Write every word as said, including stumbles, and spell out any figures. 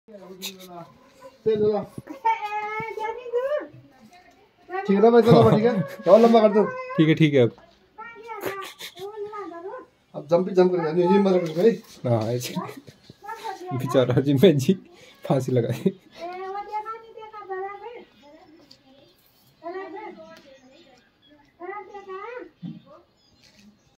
ठीक है भाई, चलो ठीक है, और लंबा कर दो। ठीक है ठीक है। अब अब जंप भी जंप करेगा, नहीं मत कर भाई। हाँ ऐसे बेचारा जिम्मे जी फांसी लगाई।